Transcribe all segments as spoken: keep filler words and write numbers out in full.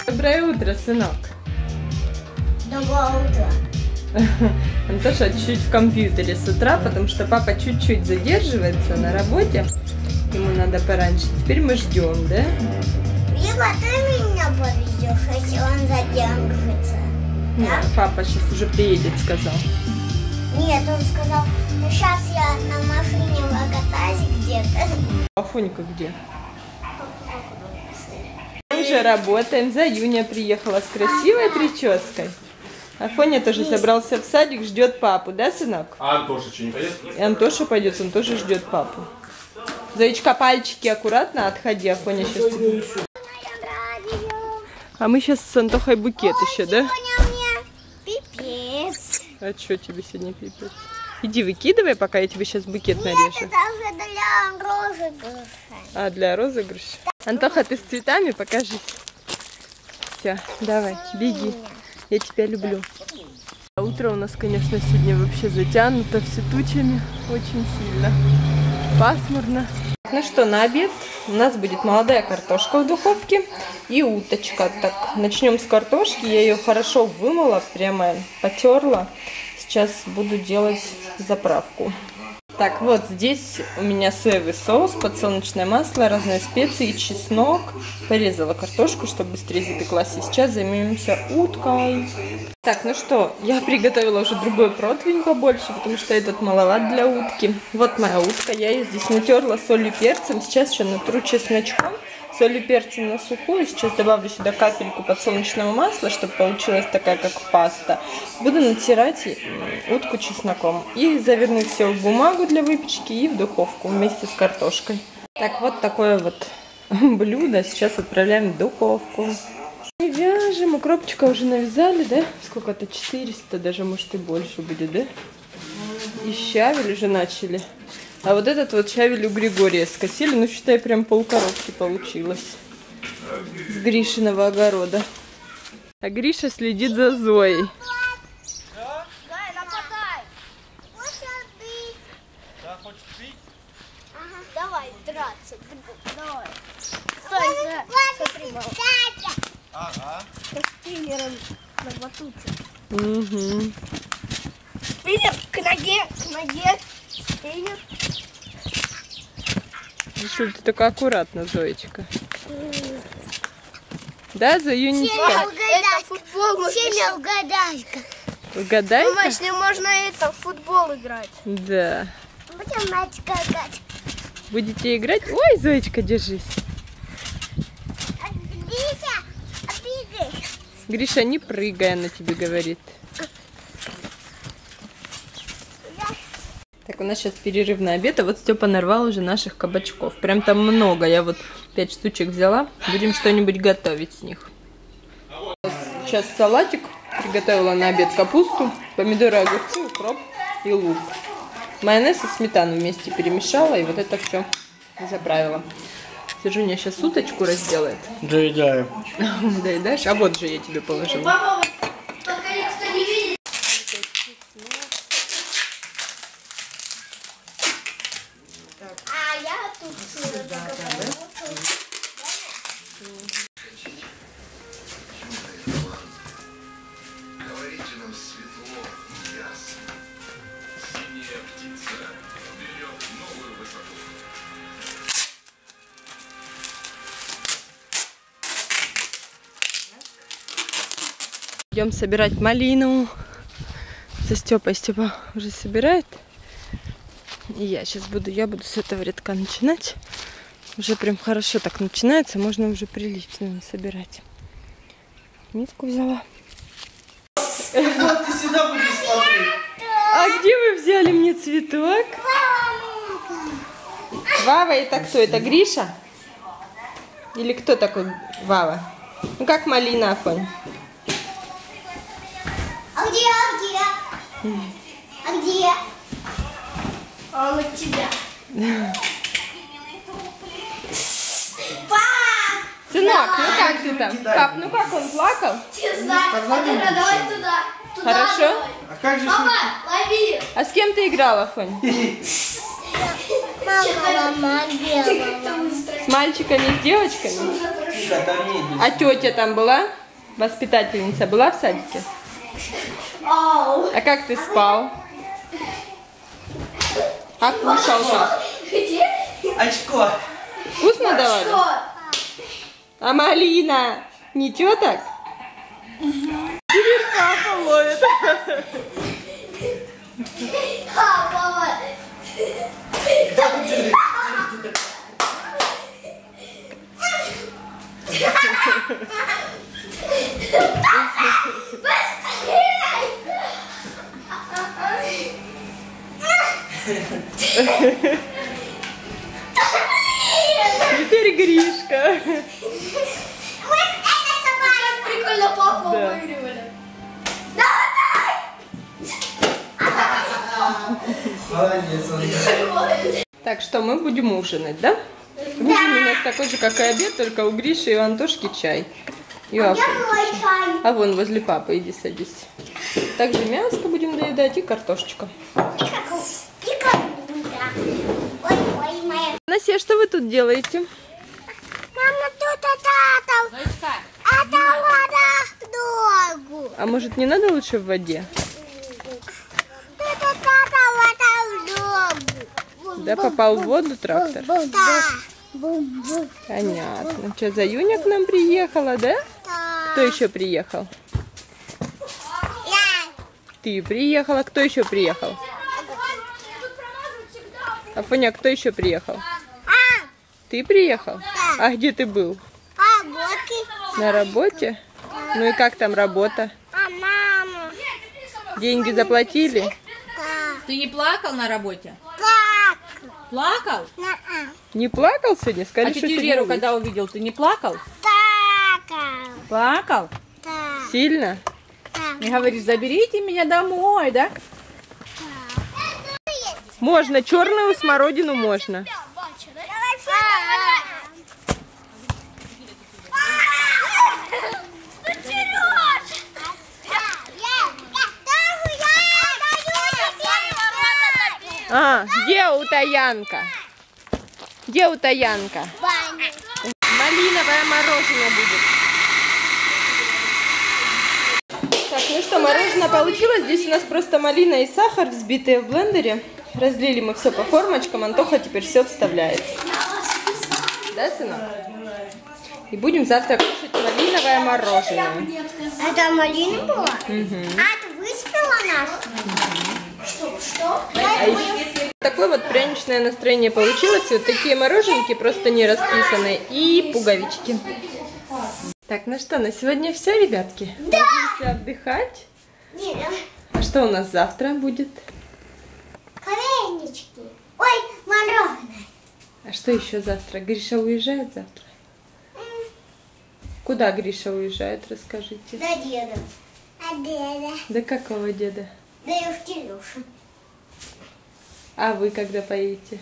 Доброе утро, сынок. Доброе утро. Антоша чуть-чуть в компьютере с утра, потому что папа чуть-чуть задерживается на работе. Ему надо пораньше. Теперь мы ждем, да? Либо ты меня повезешь, если он задержится. Нет, да? Папа сейчас уже приедет, сказал. Нет, он сказал, ну сейчас я на машине в Агатазе где-то. Афонька где? Мы уже работаем. Заюня приехала с красивой прической. Афоня тоже собрался в садик, ждет папу, да, сынок? А Антоша что, не пойдет? И Антоша пойдет, он тоже ждет папу. Заячка, пальчики аккуратно отходи, Афоня сейчас... А мы сейчас с Антохой букет Ой, еще, да? Пипец. А что тебе сегодня пипец? Иди выкидывай, пока я тебе сейчас букет нарежу. Нет, это уже для розыгрыша. А, для розыгрыша? Антоха, ты с цветами? Покажись. Все, давай, беги. Я тебя люблю. Утро у нас, конечно, сегодня вообще затянуто все тучами. Очень сильно. Пасмурно. Ну что, на обед у нас будет молодая картошка в духовке и уточка. Так, начнем с картошки. Я ее хорошо вымыла, прямо потерла. Сейчас буду делать заправку. Так, вот здесь у меня соевый соус, подсолнечное масло, разные специи, чеснок. Порезала картошку, чтобы быстрее запеклась. И сейчас займемся уткой. Так, ну что, я приготовила уже другой противень побольше, потому что этот маловат для утки. Вот моя утка, я ее здесь натерла солью и перцем. Сейчас еще натру чесночком, солью и перцем на сухую. Сейчас добавлю сюда капельку подсолнечного масла, чтобы получилась такая, как паста. Буду натирать утку чесноком. И заверну все в бумагу для выпечки и в духовку вместе с картошкой. Так, вот такое вот блюдо сейчас отправляем в духовку. И вяжем. Укропчика уже навязали, да? Сколько-то? четыреста, даже может и больше будет, да? И щавель уже начали. А вот этот вот щавель у Григория скосили. Ну, считай, прям полкоробки получилось. С Гришиного огорода. А Гриша следит за Зоей. Давай драться. Давай. Стой, смотри, мама. Ага. С тренером на батуте. Угу. Тренер, к ноге, к ноге. Тренер. Решили, ты только аккуратно, Зоечка. Да, Зоюнечка? Это футбол. Семя угадайка. Угадайка? Мама, с ним можно это, в футбол играть. Да. Будем мать играть. Будете играть? Ой, Зоечка, держись. Гриша, обидишь. Гриша, не прыгай, она тебе говорит. Так, у нас сейчас перерыв на обед, а вот Степа нарвал уже наших кабачков. Прям там много, я вот пять штучек взяла. Будем что-нибудь готовить с них. Сейчас салатик. Приготовила на обед капусту, помидоры, огурцы, укроп и лук. Майонез и сметану вместе перемешала и вот это все заправила. Сержуня сейчас уточку разделает. Доедаю. Доедаешь? А вот же я тебе положила. А я тут Идем собирать малину со Степой. Степа уже собирает. И я сейчас буду, я буду с этого рядка начинать. Уже прям хорошо так начинается. Можно уже прилично собирать. Миску взяла. Вот ты сюда будешь смотреть. А где вы взяли мне цветок? Вава, это кто? Это Гриша? Или кто такой Вава? Ну как малина, Афонь? А где, а где? А где? А он от тебя. Пап! Сынок, ну как ты там? Пап, ну как он плакал? Давай туда. Хорошо? А как же Папа, лови! А с кем ты играла, Афонь? Мама, мама, белого. С мальчиками, с девочками? Тихо, там не иди. А тетя там была? Воспитательница была в садике? А как ты спал? А кушал-то? Очко. Вкусно давали? А малина? Ничего так? Теперь папа ловит. Теперь Гришка. Прикольно папу Да. выигрывали. Молодец, он. Так что мы будем ужинать, да? Ужин у нас такой же, как и обед, только у Гриши и у Антошки чай. И у Афоньки чай. А вон возле папы, иди садись. Также мяско будем доедать и картошечка. Ой, моя. Насе, что вы тут делаете? Мама, тут это, это вода в дорогу. А может, не надо лучше в воде? Тут это вода в дорогу. Да, попал в воду трактор? Да. Понятно. Что, Заюня к нам приехала, да? Кто еще приехал? Ты приехала. Кто еще приехал? Афоня, кто еще приехал? Ты приехал? А где ты был? На работе? Ну и как там работа? А мама? Деньги заплатили? Ты не плакал на работе? Как? Плакал? Не плакал сегодня? Сказали, А что тетю сегодня Веру, будет. когда увидел, ты не плакал? Так. Плакал? Так. Сильно? И говоришь, заберите меня домой, да? Можно. Черную смородину можно. А, где утаянка? Где утаянка? Малиновое мороженое будет. Так, ну что, мороженое получилось. Здесь у нас просто малина и сахар, взбитые в блендере. Разлили мы все по формочкам. Антоха теперь все вставляет. Да, сынок? И будем завтра кушать малиновое мороженое. Это малина была? Угу. А, ты выспела нас? Что? Что? А еще такое вот пряничное настроение получилось. И вот такие мороженки, просто не расписанные. И пуговички. Так, ну что, на сегодня все, ребятки? Да! Ложимся отдыхать. Нет. А что у нас завтра будет? Коленнички. Ой, мороженое. А что еще завтра? Гриша уезжает завтра? Куда Гриша уезжает, расскажите. Да деда. А деда? Да какого деда? Да и в Кирюшу. А вы когда поедете?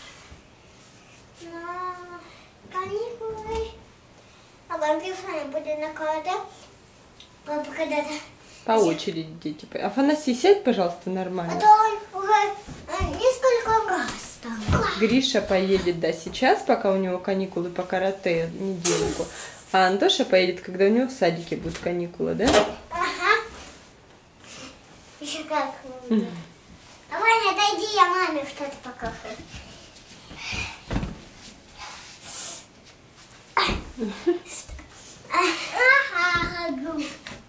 На каникулы. А Гампифана будет на КВД. Папа когда-то. По очереди дети. Афанасий, сядь, пожалуйста, А нормально. то он уже э, несколько раз там. Гриша поедет, да, сейчас, пока у него каникулы по карате недельку. А Антоша поедет, когда у него в садике будут каникулы, да? Ага. Еще как. А Ваня, отойди, я маме что-то покажу. Ага.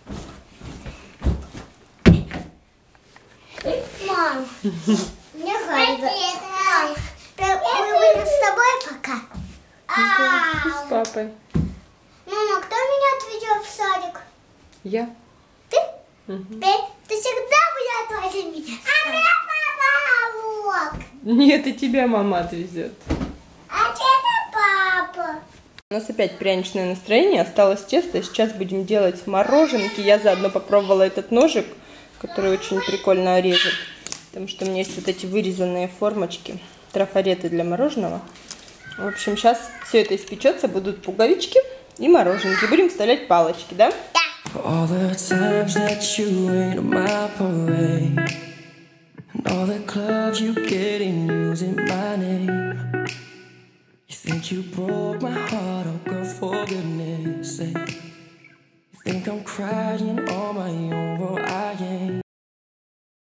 Мам, мне нравится. Мам, мы будем с тобой пока. С папой. Мама, кто меня отведет в садик? Я. Ты? Мгм. Ты, ты всегда будешь отвозить меня. А меня папа вот. Нет, и тебя мама отвезет. А это папа. У нас опять пряничное настроение, осталось тесто, сейчас будем делать мороженки. Я заодно попробовала этот ножик, который очень прикольно режет, потому что у меня есть вот эти вырезанные формочки, трафареты для мороженого. В общем, сейчас все это испечется, будут пуговички и мороженки. Будем вставлять палочки, да? For all the times that you ain't on my parade, and all the clubs you get in using my name. You think you broke my heart, oh girl, for goodness sake. You think I'm crying on my